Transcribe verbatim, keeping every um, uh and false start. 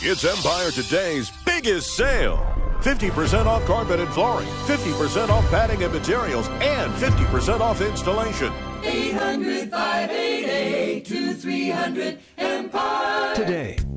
It's Empire Today's biggest sale. fifty percent off carpet and flooring, fifty percent off padding and materials, and fifty percent off installation. eight hundred, five eight eight, two three hundred, Empire. Today.